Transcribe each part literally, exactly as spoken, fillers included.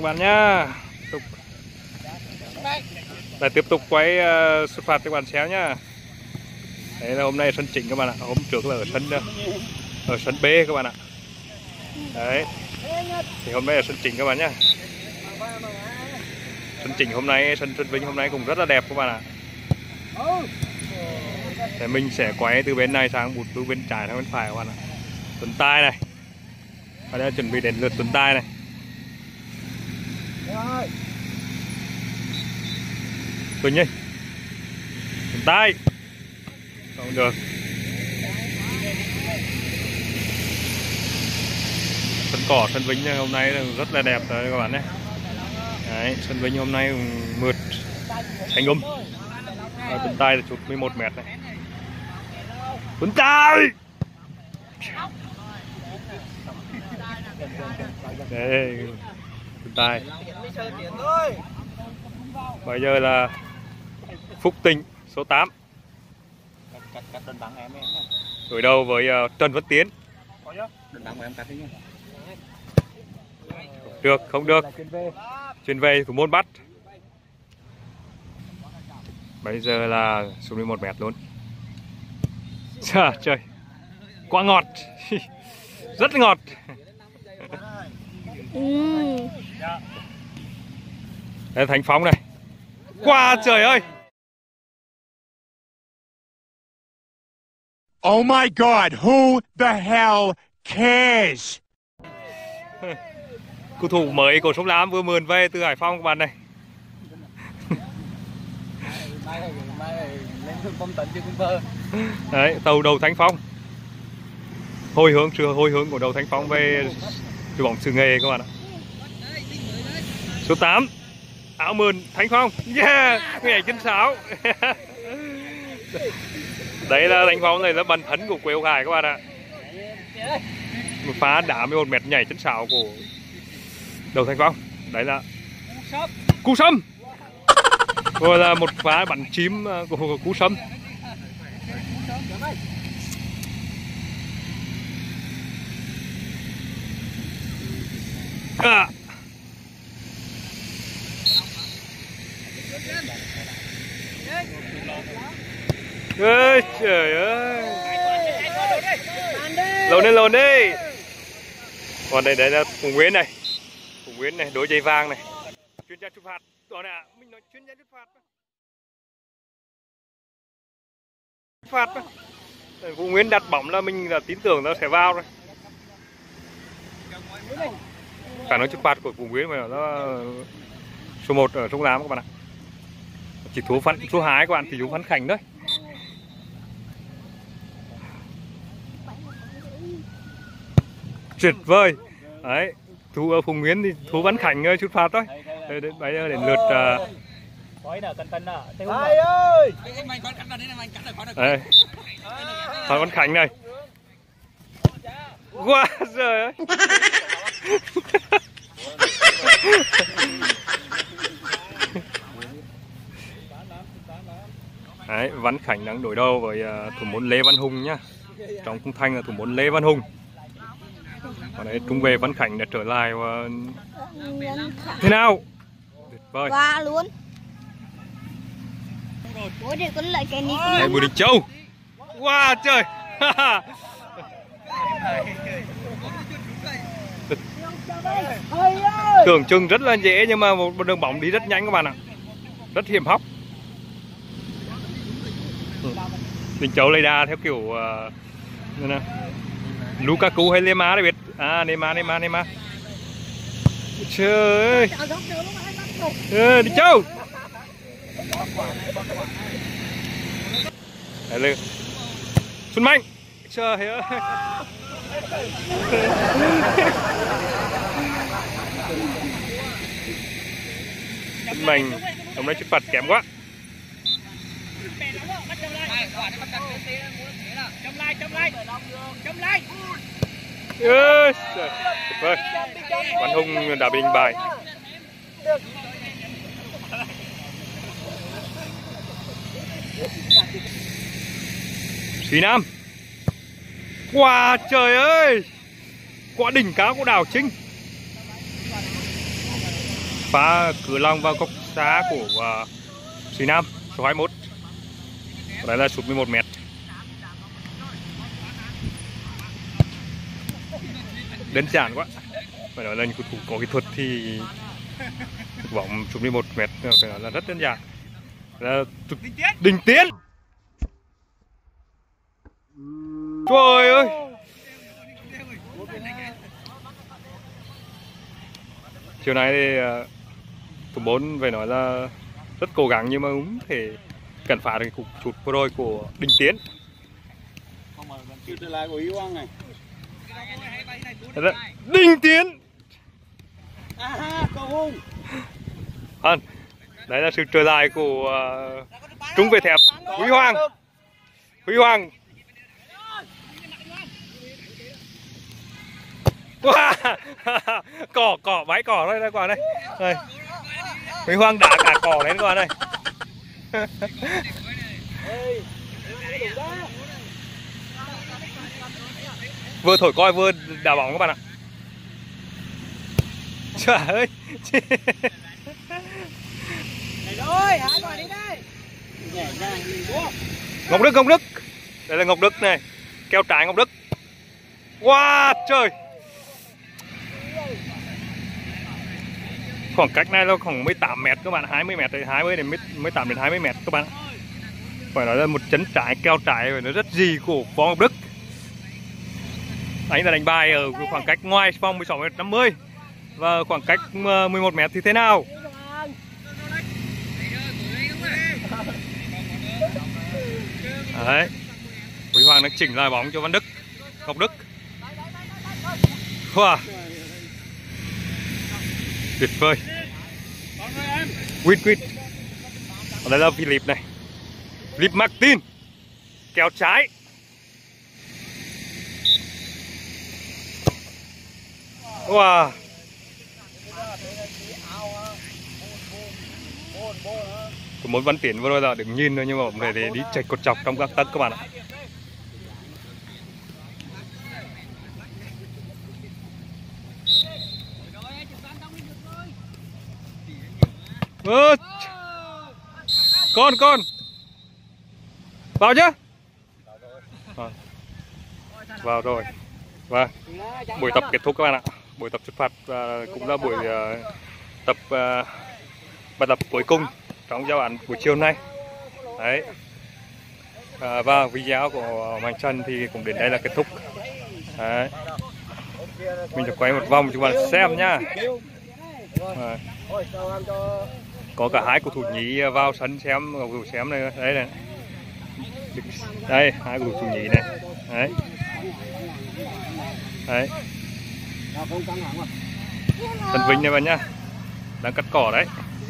bạn nhá. Tục. Lại tiếp tục quay uh, xuất phát cho bạn xéo nhá. Đấy là hôm nay sân chính các bạn ạ. Hôm trước là ở sân ở sân B các bạn ạ. Đấy. Thì hôm nay là sân chính các bạn nhá. Sân chính hôm nay, sân Xuân Vinh hôm nay cũng rất là đẹp các bạn ạ. Để mình sẽ quay từ bên này sang một từ bên trái sang bên phải các bạn ạ. Tuần tai này. Và đây là chuẩn bị đến lượt tuần tai này. Tuần nhỉ. Tuần tai. Không được. Sân cỏ Xuân Vinh hôm nay rất là đẹp rồi các bạn nhé. Đấy, Xuân Vinh hôm nay mượt xanh um. Và tuần tai là chụp mười một mét này. Tuần tai. Đây, tuần tai. Bây giờ là Phúc Tình số tám. Đối đầu với uh, Trần Văn Tiến. Được, không được. Chuyên về thủ môn bắt. Bây giờ là xuống mười một mét luôn. Trời, trời. Quá ngọt. Rất ngọt. Đây Thành Phong này. Quá trời ơi. Oh my God, who the hell cares? Cầu thủ mới của Sông Lam vừa mượn về từ Hải Phòng các bạn này. Đấy, tàu đầu Thanh Phong. Hồi hướng chưa hồi hướng của đầu Thanh Phong về đội bóng xứ Nghệ các bạn ạ. Số tám. Áo mượn Thanh Phong. Yeah, nhảy chân sáo. Đấy là Thanh Phong này là bần thấn của Quế Hồng Hải các bạn ạ. Một phá đá mười một mét nhảy chân sáo của đầu Thanh Phong. Đấy là cú sâm. Rồi là một phá bắn chím của cú sâm. À. Ê, trời ơi. Lộn lên lộn đi. Còn đây đấy là Phùng Nguyễn này. Phùng Nguyễn này, đối dây vàng này. Chuyên gia chụp phạt. Đó nè, mình nói chuyên gia chụp phạt. Phạt. Phùng Nguyễn đặt bóng là mình là tin tưởng nó sẽ vào rồi. Cả nói chụp phạt của Phùng Nguyễn mà nó số một ở Sông Lam các bạn ạ. Chỉ thua phán số hai các bạn thì thua Phán Khánh đấy. Tuyệt vời. Đấy, thua ở Phùng Nguyễn thì thua Phán Khánh chút phạt thôi. Đây, đến bây giờ đến lượt uh... đây. Phán Phán Khánh này. Quá trời ơi. Đấy, Văn Khánh đang đối đầu với uh, thủ môn Lê Văn Hùng nhá. Trong khung thành là thủ môn Lê Văn Hùng. Còn đấy trung vệ Văn Khánh đã trở lại và... thế nào? Tuyệt vời. Qua luôn. Bố để con lại cái này. Đây Bùi Đình Châu. Wow trời. Tưởng chừng rất là dễ nhưng mà một đường bóng đi rất nhanh các bạn ạ. Rất hiểm hóc. Đình Châu lấy đà theo kiểu uh, Lukaku hay Neymar đấy biết. À Neymar Neymar Neymar. Trời ơi. Ừ, Đình Châu. Đấy lên. Xuân Mạnh. Trời ơi. Xuân Mạnh hôm nay chụp phạt kém quá. Chấm lại, chấm lại, chấm lại. Yes. Tuyệt vời. Văn Hùng đã bị đánh bại. Thúy Nam. Wow trời ơi. Quả đỉnh cao của Đào Trinh. phá cửa long vào góc xá của uh, Sĩ Nam số hai mươi mốt. Đấy là sút mười một mét. Đơn giản quá, phải nói là những cầu thủ có kỹ thuật thì vòng sút mười một mét phải nói là rất đơn giản, là Đình Tiến. Trời ơi, chiều nay thì uh, thủ bốn phải nói là rất cố gắng nhưng mà cũng thể cản phá được cục chụt vừa rồi của Đình Tiến. Đình Tiến. À, đấy là sự trở lại của uh, trung vệ thép Huy Hoàng. Huy Hoàng. Wow. Cỏ cỏ bãi cỏ đây đây quả đây. Đây. Huy Hoàng đá cả cỏ lên qua đây. Vừa thổi coi vừa đá bóng các bạn ạ. Trời ơi. Ngọc Đức, Ngọc Đức. Đây là Ngọc Đức này. Keo trái Ngọc Đức. Wow, trời. Khoảng cách này nó khoảng mười tám mét các bạn, hai mươi mét, hai mươi đến mười tám đến hai mươi mét các bạn. Phải nói là một chấn trái keo trái và nó rất gì của Võ Ngọc Đức. Anh là đánh bài ở khoảng cách ngoài vòng mười sáu mét năm mươi. Và khoảng cách mười một mét thì thế nào? Đấy. Huy Hoàng đang chỉnh lại bóng cho Văn Đức. Ngọc Đức. Wow. Tuyệt vời. Quýt quýt. Ở đây là Philip này. Philip Martin. Kéo trái. Wow. Có một Văn Tiến vừa rồi là đừng nhìn thôi nhưng mà bóng này để đi chạy cột chọc trong các tấc các bạn ạ. Ơ, con con vào chứ, à, vào rồi. Và buổi tập kết thúc các bạn ạ. Buổi tập xuất phát và cũng là buổi uh, tập uh, bài tập cuối cùng trong giao án buổi chiều nay. Đấy. À, và video của Mạnh Trần thì cũng đến đây là kết thúc. Đấy. Mình sẽ quay một vòng cho các bạn xem nhá. À. Có cả hai cầu thủ nhí vào sân xem, cầu thủ xem này, đấy này. Đây, hai cầu thủ nhí này. Đấy. Đấy. Tân Vinh này bạn nhá. Đang cắt cỏ đấy.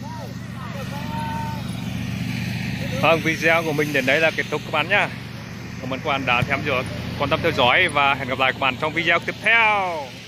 Vâng, video của mình đến đây là kết thúc các bạn nhá. Cảm ơn các bạn đã theo dõi, quan tâm theo dõi và hẹn gặp lại các bạn trong video tiếp theo.